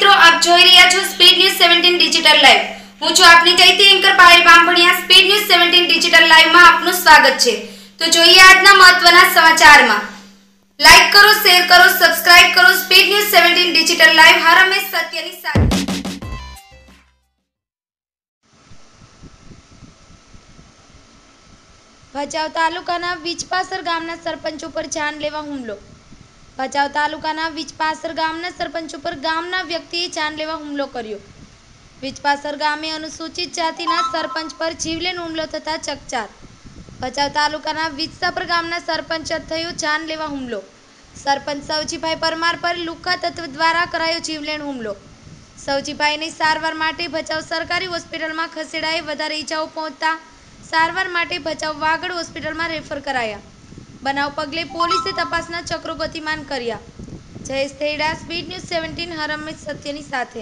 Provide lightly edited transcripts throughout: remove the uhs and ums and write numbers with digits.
મિત્રો, આપ જોઈ રહ્યા છો સ્પીડ ન્યૂઝ 17 ડિજિટલ લાઈવ। હું છું આપની ચૈતી anchor Payal Bambhaniya. Speed news 17 digital live માં આપનું સ્વાગત છે। તો જોઈએ આજના મહત્વના સમાચારમાં। લાઈક કરો, શેર કરો, સબસ્ક્રાઇબ કરો। સ્પીડ ન્યૂઝ 17 ડિજિટલ લાઈવ હર હંમેશ સત્યની સાથે। ભચાઉ તાલુકાના વીજપાસર ગામના સરપંચ ઉપર જાનલેવા હુમલો। ભચાઉ તાલુકાના વીજપાસર ગામના સરપંચ ઉપર ગામના વ્યક્તિએ જાનલેવા હુમલો કર્યો। વીજપાસર ગામે અનુસૂચિત જાતિના સરપંચ પર જીવલેણ હુમલો થતા ચકચાર। ભચાઉ તાલુકાના વીજપાસર ગામના સરપંચ થયો જાનલેવા હુમલો। સરપંચ સવજીભાઈ પરમાર પર લુખ્ખા તત્વ દ્વારા કરાયો જીવલેણ હુમલો। સવજીભાઈને સારવાર માટે ભચાઉ સરકારી હોસ્પિટલમાં ખસેડાયા। વધારે ઈજાઓ પહોંચતા સારવાર માટે ભચાઉ વાગડ હોસ્પિટલમાં રેફર કરાયા। બનાવ પગલે પોલીસે તપાસના ચક્રો ગતિમાન કર્યા। જયેશ થેડા, સ્પીડ ન્યૂઝ 17 હર હંમેશ સત્યની સાથે।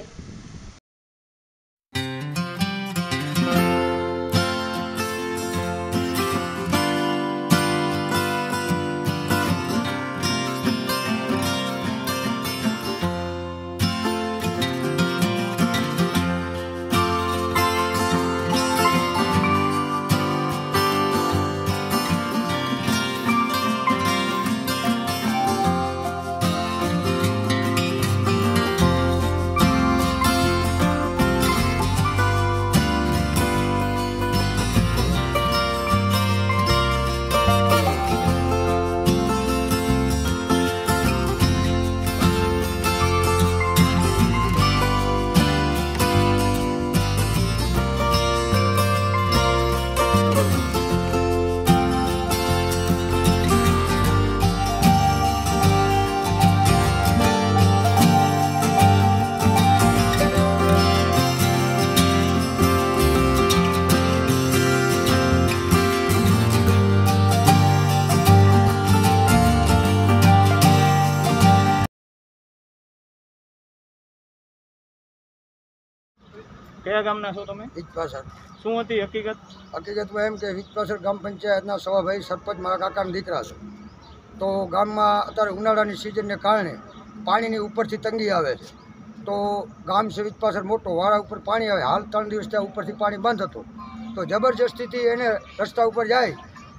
કયા ગામના છો તમે? વીજપાસર। શું હતી હકીકત? હકીકતમાં એમ કે વીજપાસર ગ્રામ પંચાયતના સવાભાઈ સરપંચ મારા કાકાના દીકરા છે। તો ગામમાં અત્યારે ઉનાળાની સિઝનને કારણે પાણીની ઉપરથી તંગી આવે છે। તો ગામ છે વીજપાસર મોટો, વાળા ઉપર પાણી આવે। હાલ 3 દિવસ ત્યાં ઉપરથી પાણી બંધ હતું। તો જબરજસ્તીથી એને રસ્તા ઉપર જાય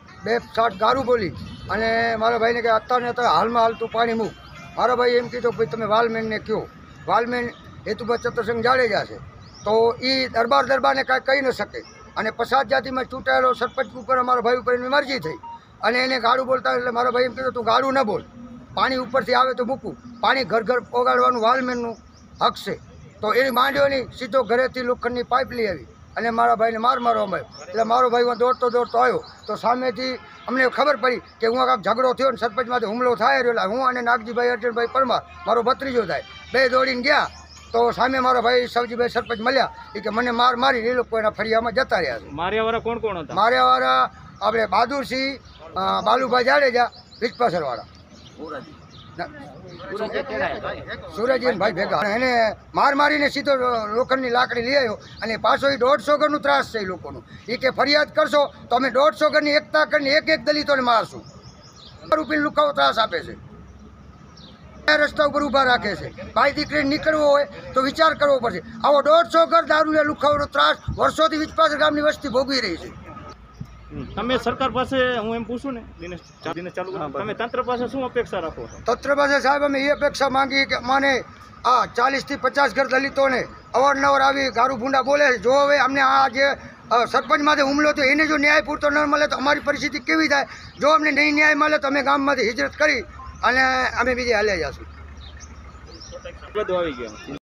2 છાંટ ગારું બોલી અને મારા ભાઈને કે અત્યારે હાલમાં હાલ તું પાણી મૂક। મારા ભાઈ એમ કીધું ભાઈ તમે વાલમેનને કહો। વાલમેન હેતુભા ચતુરસિંહ જાડેજા છે। તો એ દરબારને કાંઈ કહી ન શકે અને પછાત જાતિમાં ચૂંટાયેલો સરપંચ ઉપર અમારા ભાઈ ઉપર એની મરજી થઈ અને એને ગાળું બોલતા એટલે મારા ભાઈ એમ કીધું તું ગાળું ન બોલ, પાણી ઉપરથી આવે તો મૂકવું। પાણી ઘર ઘર પોગાડવાનું વાલમેનનું હક છે। તો એની માંડ્યોની સીધો ઘરેથી લોખંડની પાઇપ લઈ આવી અને મારા ભાઈને મારવામાં આવ્યો। એટલે મારો ભાઈ દોડતો આવ્યો તો સામેથી અમને ખબર પડી કે હું કાંઈક ઝઘડો થયો ને સરપંચમાંથી હુમલો થાય રહ્યો। એટલે હું અને નાગજીભાઈ અર્જુનભાઈ પરમાર મારો ભત્રીજો થાય, 2 દોડીને ગયા। તો સામે મારા ભાઈ સવજીભાઈ સરપંચ મળ્યા, એ કે મને મારી એ લોકો એના ફળિયામાં જતા રહ્યા છે। માર્યાવાળા કોણ કોણ હતા? માર્યાવાળા આપણે બહાદુરસિંહ, બાલુભાઈ જાડેજા, વીજપાસરવાળા સુરજીભાઈ ભેગા એને મારીને સીધો લોખંડની લાકડી લઈ આવ્યો અને પાછો એ 150 ઘરનું ત્રાસ છે એ લોકોનું। એ કે ફરિયાદ કરશો તો અમે 150 ઘરની એકતા કરીને એક દલિતોને મારશું। રૂપિયા લુખાવો ત્રાસ આપે છે, રસ્તા ઉપર ઊભા રાખે છે। ભાઈ દીકરી નીકળવો હોય તો વિચાર કરવો પડશે। આવો 150 ઘર દારૂ લુખાવાનો ત્રાસ વર્ષોથી વીજપાસર ગામની વસ્તી ભોગવી રહી છે। તમે સરકાર પાસે, હું એમ પૂછું ને દિનેશ ચાલુ કરો, તમે તંત્ર પાસે શું અપેક્ષા રાખો છો? તંત્ર પાસે સાહેબ અમે એ અપેક્ષા માંગીએ કે મને આ 40 થી 50 ઘર દલિતોને અવારનવાર આવી ગારું ભૂંડા બોલે છે। જો હવે અમને આ જે સરપંચમાંથી હુમલો થયો એને જો ન્યાય પૂરતો ન મળે તો અમારી પરિસ્થિતિ કેવી થાય? જો અમને નહીં ન્યાય મળે તો અમે ગામમાંથી હિજરત કરી અને અમે બીજે હાલ્યા જશું। બધું આવી ગયું।